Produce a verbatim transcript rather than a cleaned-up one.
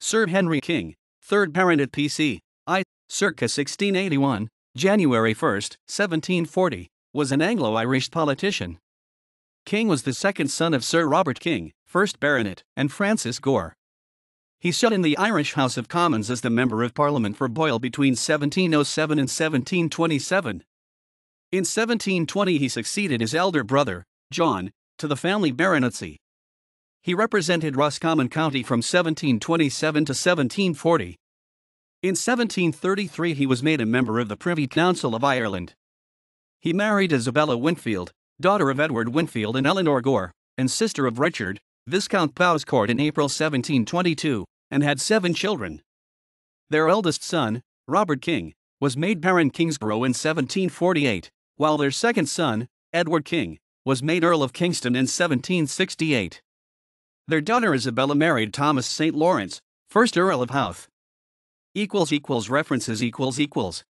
Sir Henry King, third Baronet P C I, circa sixteen eighty-one, January first, seventeen forty, was an Anglo-Irish politician. King was the second son of Sir Robert King, first Baronet, and Frances Gore. He sat in the Irish House of Commons as the Member of Parliament for Boyle between seventeen oh seven and seventeen twenty-seven. In seventeen twenty he succeeded his elder brother, John, to the family baronetcy. He represented Roscommon County from seventeen twenty-seven to seventeen forty. In seventeen thirty-three he was made a member of the Privy Council of Ireland. He married Isabella Wingfield, daughter of Edward Wingfield and Eleanor Gore, and sister of Richard, Viscount Powerscourt, in April seventeen twenty-two, and had seven children. Their eldest son, Robert King, was made Baron Kingsborough in seventeen forty-eight, while their second son, Edward King, was made Earl of Kingston in seventeen sixty-eight. Their daughter Isabella married Thomas Saint Lawrence, first Earl of Howth. References equals equals